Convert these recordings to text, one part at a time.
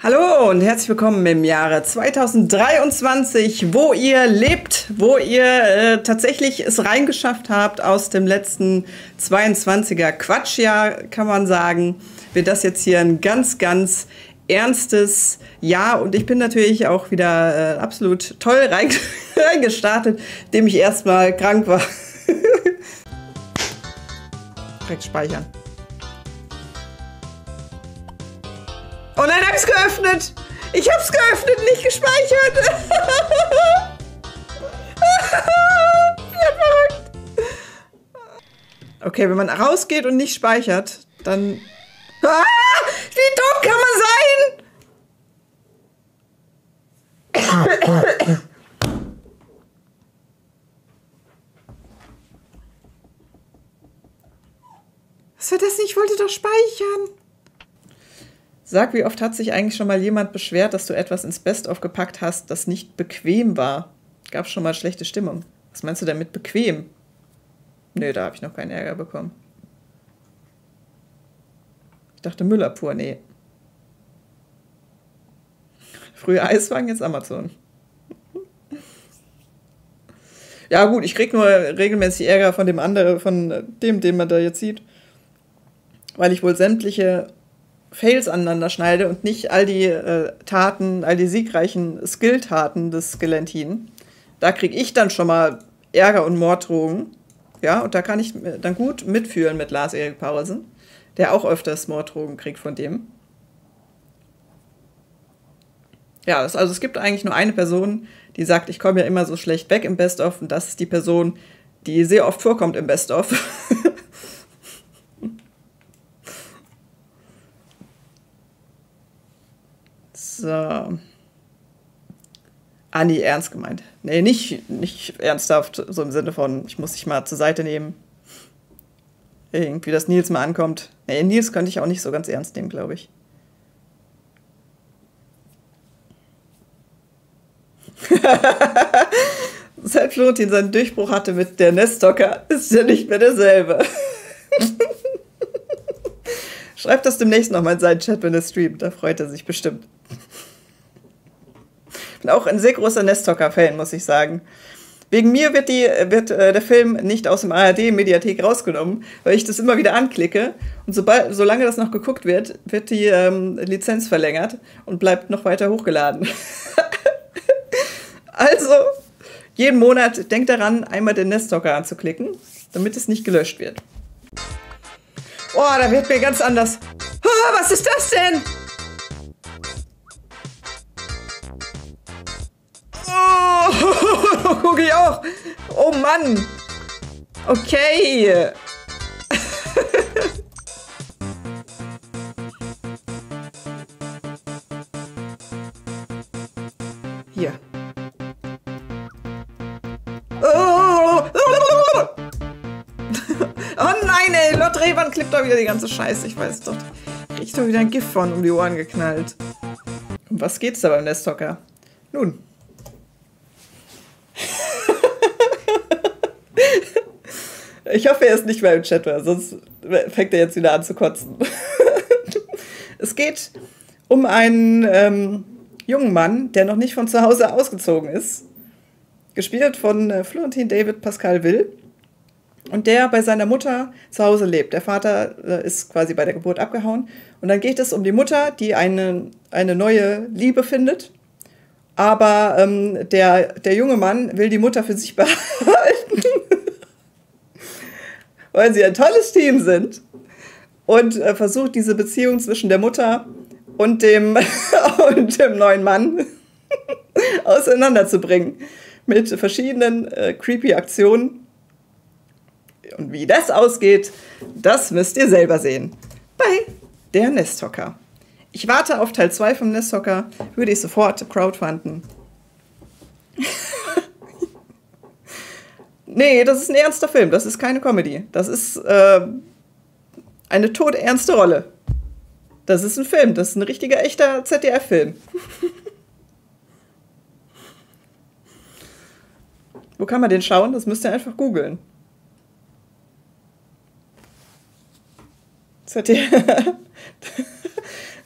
Hallo und herzlich willkommen im Jahre 2023, wo ihr lebt, wo ihr tatsächlich es reingeschafft habt aus dem letzten 22er Quatschjahr, kann man sagen, wird das jetzt hier ein ganz, ganz ernstes Jahr. Und ich bin natürlich auch wieder absolut toll reingestartet, indem ich erstmal krank war. Direkt speichern. Oh nein, hab ich's geöffnet! Ich hab's geöffnet, nicht gespeichert! Ja, verrückt! Okay, wenn man rausgeht und nicht speichert, dann... Ah, wie dumm kann man sein? Was war das nicht? Ich wollte doch speichern. Sag, wie oft hat sich eigentlich schon mal jemand beschwert, dass du etwas ins Best-of gepackt hast, das nicht bequem war? Gab schon mal schlechte Stimmung. Was meinst du denn mit bequem? Nö, da habe ich noch keinen Ärger bekommen. Ich dachte Müller pur, nee. Früher Eiswagen, jetzt Amazon. Ja gut, ich krieg nur regelmäßig Ärger von dem anderen, von dem, den man da jetzt sieht. Weil ich wohl sämtliche Fails aneinander schneide und nicht all die Taten, all die siegreichen Skill-Taten des Skelentin. Da kriege ich dann schon mal Ärger und Morddrohungen. Ja, und da kann ich dann gut mitfühlen mit Lars-Erik Paulsen, der auch öfters Morddrohungen kriegt von dem. Ja, also es gibt eigentlich nur eine Person, die sagt, ich komme ja immer so schlecht weg im Best-of, und das ist die Person, die sehr oft vorkommt im Best-of. So. Ah, nee, ernst gemeint. Nee, nicht ernsthaft, so im Sinne von, ich muss dich mal zur Seite nehmen. Irgendwie, dass Nils mal ankommt. Nee, Nils könnte ich auch nicht so ganz ernst nehmen, glaube ich. Seit Florentin seinen Durchbruch hatte mit der Nesthocker, ist er nicht mehr derselbe. Schreibt das demnächst nochmal in seinen Chat, wenn er streamt. Da freut er sich bestimmt. Ich bin auch ein sehr großer Nesthocker-Fan, muss ich sagen. Wegen mir wird der Film nicht aus dem ARD-Mediathek rausgenommen, weil ich das immer wieder anklicke. Und solange das noch geguckt wird, wird die Lizenz verlängert und bleibt noch weiter hochgeladen. Also, jeden Monat denkt daran, einmal den Nesthocker anzuklicken, damit es nicht gelöscht wird. Oh, da wird mir ganz anders. Oh, was ist das denn? Oh, guck ich auch. Oh Mann. Okay. Hier. Oh nein, ey, Lord Revan klippt doch wieder die ganze Scheiße. Ich weiß doch. Krieg ich doch wieder ein Gift von um die Ohren geknallt. Um was geht's da beim Nesthocker? Nun. Ich hoffe, er ist nicht mehr im Chat, weil sonst fängt er jetzt wieder an zu kotzen. Es geht um einen jungen Mann, der noch nicht von zu Hause ausgezogen ist. Gespielt von Florentin David Pascal Will. Und der bei seiner Mutter zu Hause lebt. Der Vater ist quasi bei der Geburt abgehauen. Und dann geht es um die Mutter, die eine neue Liebe findet. Aber der junge Mann will die Mutter für sich behalten. Weil sie ein tolles Team sind. Und versucht diese Beziehung zwischen der Mutter und dem neuen Mann auseinanderzubringen. Mit verschiedenen creepy Aktionen. Und wie das ausgeht, das müsst ihr selber sehen. Bei der Nesthocker. Ich warte auf Teil 2 vom Nesthocker. Würde ich sofort crowdfunden. Nee, das ist ein ernster Film. Das ist keine Comedy. Das ist eine todernste Rolle. Das ist ein Film. Das ist ein richtiger, echter ZDF-Film. Wo kann man den schauen? Das müsst ihr einfach googeln.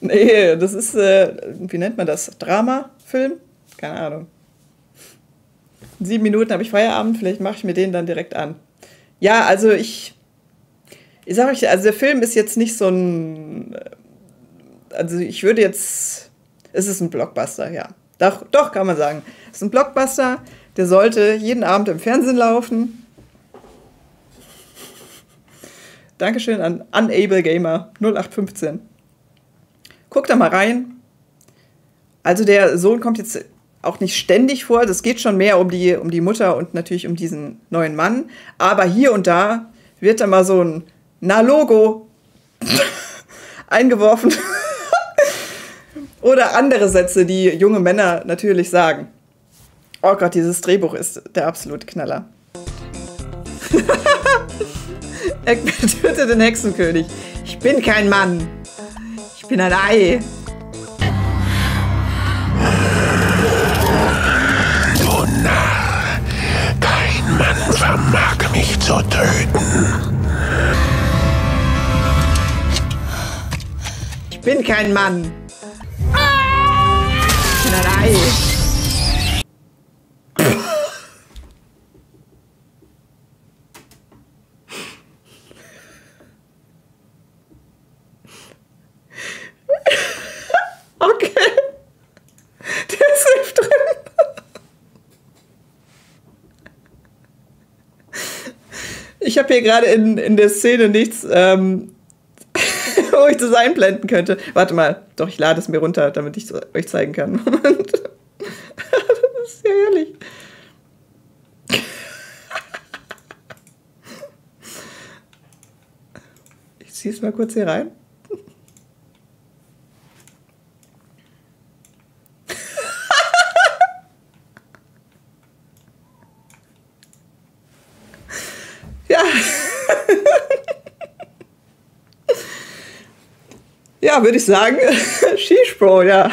Nee, das ist, wie nennt man das? Drama-Film? Keine Ahnung. In 7 Minuten habe ich Feierabend, vielleicht mache ich mir den dann direkt an. Ja, also ich sage euch, also der Film ist jetzt nicht so ein, also ich würde jetzt, es ist ein Blockbuster, ja. Doch, kann man sagen. Es ist ein Blockbuster, der sollte jeden Abend im Fernsehen laufen. Dankeschön an Unable Gamer 0815. Guckt da mal rein. Also der Sohn kommt jetzt auch nicht ständig vor. Das geht schon mehr um die Mutter und natürlich um diesen neuen Mann. Aber hier und da wird da mal so ein Na-Logo eingeworfen. Oder andere Sätze, die junge Männer natürlich sagen. Oh Gott, dieses Drehbuch ist der absolute Knaller. Egbert tötet den Hexenkönig. Ich bin kein Mann. Ich bin ein Ei. Du Narr. Kein Mann vermag mich zu töten. Ich bin kein Mann. Ich bin ein Ei. Okay. Der ist nicht drin. Ich habe hier gerade in der Szene nichts, wo ich das einblenden könnte. Warte mal. Doch, ich lade es mir runter, damit ich es euch zeigen kann. Moment. Das ist ja herrlich. Ich ziehe es mal kurz hier rein. Ja. Ja, würde ich sagen. Sheesh, Bro, ja.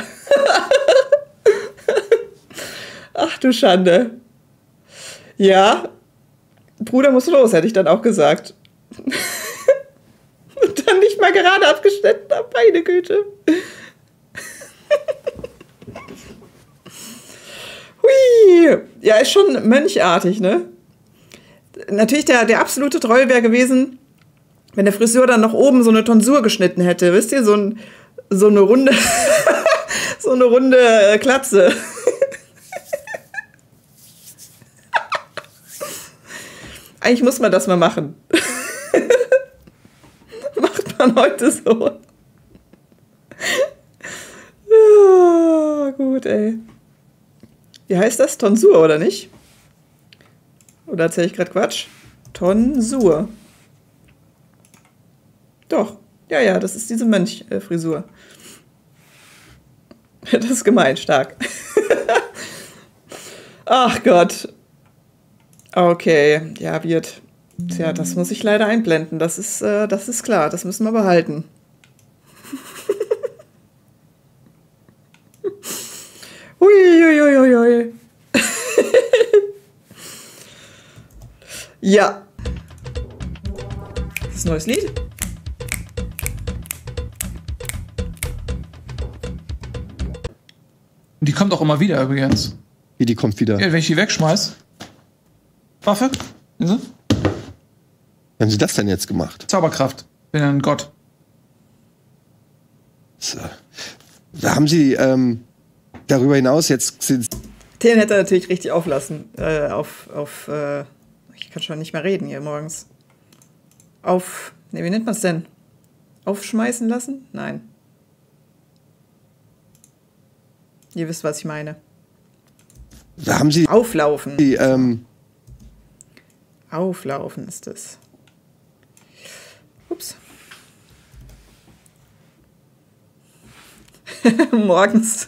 Ach du Schande. Ja. Bruder muss los, hätte ich dann auch gesagt. Und dann nicht mal gerade abgeschnitten, meine Güte. Hui. Ja, ist schon mönchartig, ne? Natürlich der absolute Troll wäre gewesen, wenn der Friseur dann noch oben so eine Tonsur geschnitten hätte. Wisst ihr, so eine runde, so eine runde Glatze. Eigentlich muss man das mal machen. Macht man heute so. Ah, gut, ey. Wie heißt das? Tonsur, oder nicht? Oder erzähle ich gerade Quatsch? Tonsur. Doch. Ja, das ist diese Mönch-Frisur. Das ist gemein, stark. Ach Gott. Okay, ja, wird. Tja, das muss ich leider einblenden. Das ist klar. Das müssen wir behalten. Hui. Ja. Das ist ein neues Lied. Die kommt auch immer wieder übrigens. Wie, die kommt wieder? Ja, wenn ich die wegschmeiß. Waffe? Sehen Sie? Wie haben Sie das denn jetzt gemacht? Zauberkraft. Bin ein Gott. So. Da haben Sie darüber hinaus jetzt... Den hätte er natürlich richtig auflassen. Ich kann schon nicht mehr reden hier morgens. Wie nennt man es denn? Aufschmeißen lassen? Nein. Ihr wisst, was ich meine. Da haben Sie... Auflaufen. Die, Auflaufen ist es. Ups. Morgens.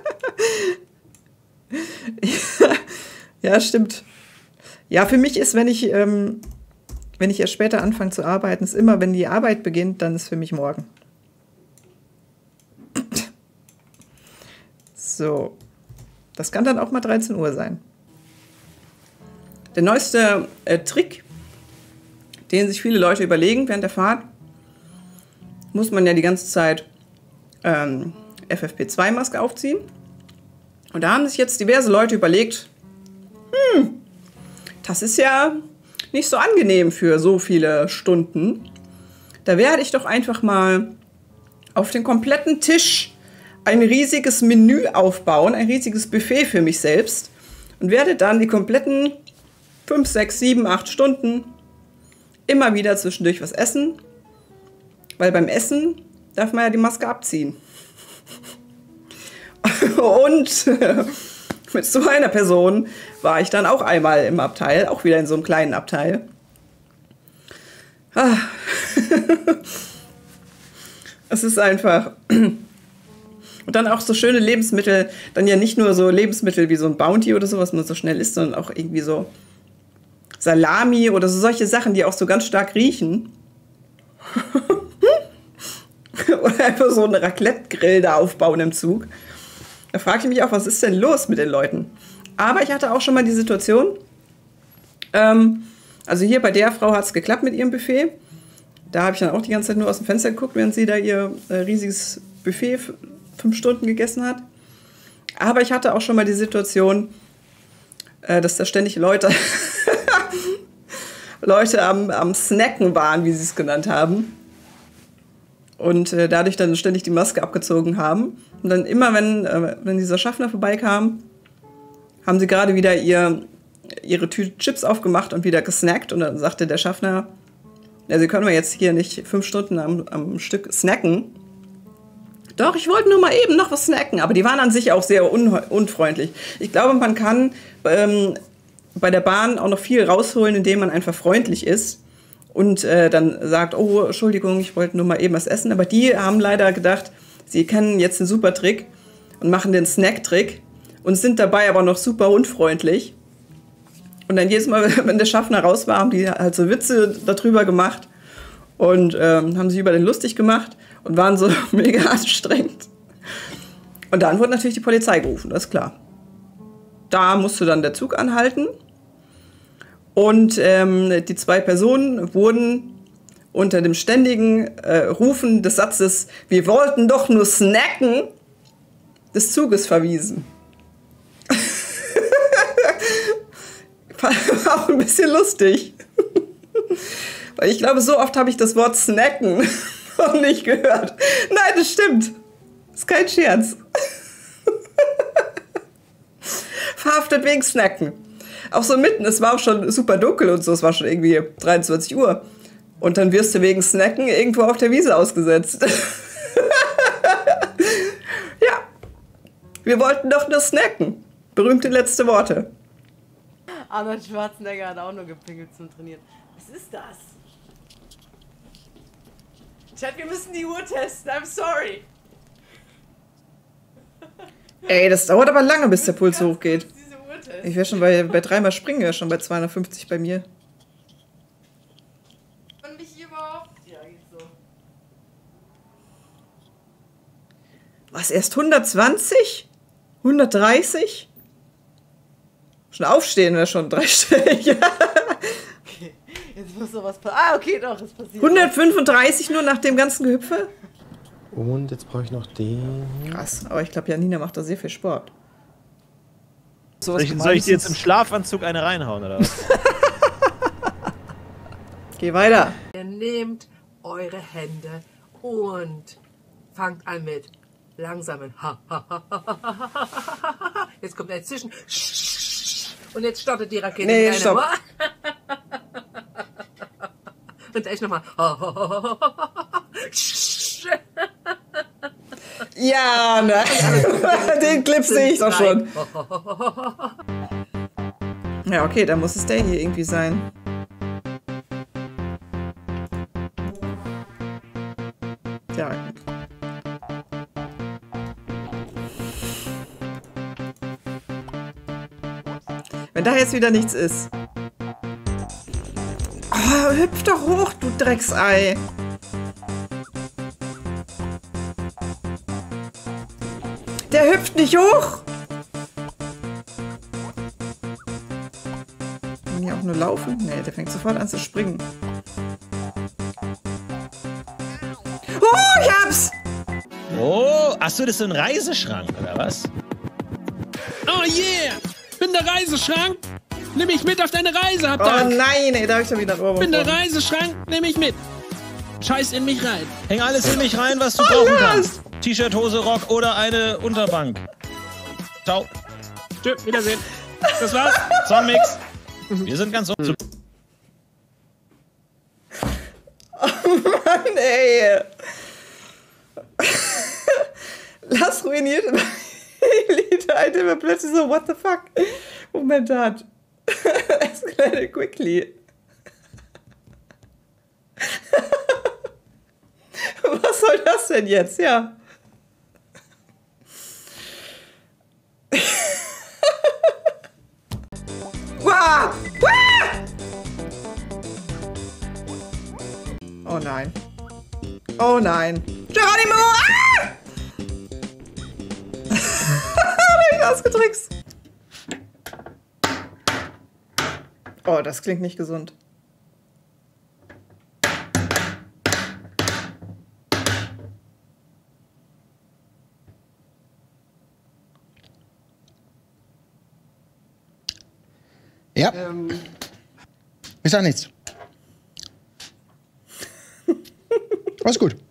Ja, stimmt. Ja, für mich ist, wenn ich erst später anfange zu arbeiten, ist immer, wenn die Arbeit beginnt, dann ist für mich morgen. So. Das kann dann auch mal 13 Uhr sein. Der neueste Trick, den sich viele Leute überlegen während der Fahrt, muss man ja die ganze Zeit FFP2-Maske aufziehen. Und da haben sich jetzt diverse Leute überlegt, das ist ja nicht so angenehm für so viele Stunden. Da werde ich doch einfach mal auf den kompletten Tisch ein riesiges Menü aufbauen, ein riesiges Buffet für mich selbst und werde dann die kompletten 5, 6, 7, 8 Stunden immer wieder zwischendurch was essen, weil beim Essen darf man ja die Maske abziehen. Und mit so einer Person war ich dann auch einmal im Abteil, auch wieder in so einem kleinen Abteil. Es ist einfach... Und dann auch so schöne Lebensmittel, dann ja nicht nur so Lebensmittel wie so ein Bounty oder so, was man so schnell isst, sondern auch irgendwie so Salami oder so solche Sachen, die auch so ganz stark riechen. Oder einfach so einen Raclette-Grill da aufbauen im Zug. Da frage ich mich auch, was ist denn los mit den Leuten? Aber ich hatte auch schon mal die Situation, also hier bei der Frau hat es geklappt mit ihrem Buffet. Da habe ich dann auch die ganze Zeit nur aus dem Fenster geguckt, während sie da ihr riesiges Buffet 5 Stunden gegessen hat. Aber ich hatte auch schon mal die Situation, dass da ständig Leute am Snacken waren, wie sie es genannt haben. Und dadurch dann ständig die Maske abgezogen haben. Und dann immer, wenn dieser Schaffner vorbeikam, haben sie gerade wieder ihre Tüte Chips aufgemacht und wieder gesnackt. Und dann sagte der Schaffner, ja, Sie können mir jetzt hier nicht 5 Stunden am Stück snacken. Doch, ich wollte nur mal eben noch was snacken. Aber die waren an sich auch sehr unfreundlich. Ich glaube, man kann bei der Bahn auch noch viel rausholen, indem man einfach freundlich ist. Und dann sagt, oh, Entschuldigung, ich wollte nur mal eben was essen. Aber die haben leider gedacht, sie kennen jetzt einen super Trick und machen den Snack-Trick und sind dabei aber noch super unfreundlich. Und dann jedes Mal, wenn der Schaffner raus war, haben die halt so Witze darüber gemacht und haben sich über den lustig gemacht und waren so mega anstrengend. Und dann wurde natürlich die Polizei gerufen, das ist klar. Da musste dann der Zug anhalten. Und die 2 Personen wurden unter dem ständigen Rufen des Satzes, wir wollten doch nur snacken, des Zuges verwiesen. War auch ein bisschen lustig. Weil ich glaube, so oft habe ich das Wort snacken noch nicht gehört. Nein, das stimmt. Das ist kein Scherz. Verhaftet wegen Snacken. Auch so mitten, es war auch schon super dunkel und so, es war schon irgendwie 23 Uhr. Und dann wirst du wegen Snacken irgendwo auf der Wiese ausgesetzt. Ja, wir wollten doch nur snacken. Berühmte letzte Worte. Arnold Schwarzenegger hat auch nur gepinkelt zum Trainieren. Was ist das? Chat, wir müssen die Uhr testen, I'm sorry. Ey, das dauert aber lange, bis der Puls hochgeht. Ich wäre schon bei 3-mal springen, wäre schon bei 250 bei mir. Und mich überhaupt? Ja, geht so. Was, erst 120? 130? Schon aufstehen wäre schon dreistellig. Okay, jetzt muss noch was passieren. Ah, okay, doch, es passiert. 135 nur nach dem ganzen Gehüpfe? Und jetzt brauche ich noch den. Krass, aber ich glaube, Janina macht da sehr viel Sport. Soll ich dir jetzt im Schlafanzug eine reinhauen, oder was? Geh weiter. Ihr nehmt eure Hände und fangt an mit langsamen Jetzt kommt ein Zwischen. Und jetzt startet die Rakete. Nee, stopp. Und echt nochmal. Ja, ne? Den Clip sehe ich doch schon. Ja, okay, dann muss es der hier irgendwie sein. Ja. Wenn da jetzt wieder nichts ist. Oh, hüpf doch hoch, du Drecksei. Der hüpft nicht hoch. Kann hier auch nur laufen? Nee, der fängt sofort an zu springen. Oh, ich hab's! Oh! Achso, das ist so ein Reiseschrank, oder was? Oh yeah! Bin der Reiseschrank! Nimm mich mit auf deine Reise, habt Oh ihr! nein, ey, da hab ich schon wieder einen Ohrwurm. Bin der von. Reiseschrank, nimm mich mit! Scheiß in mich rein! Häng alles in mich rein, was du brauchen kannst. T-Shirt, Hose, Rock oder eine Unterbank. Ciao. Tschö, Wiedersehen. Das war's. Songmix. Wir sind ganz so. Mann, ey. Lass ruiniert Lieder ein, der plötzlich so, what the fuck? Moment hat. Escalated quickly. Was soll das denn jetzt? Ja. Wah! Wah! Oh nein. Oh nein. Geronimo! Ah! Hab ich ausgetrickst. Oh, das klingt nicht gesund. Ja. Ist auch nichts. Alles gut.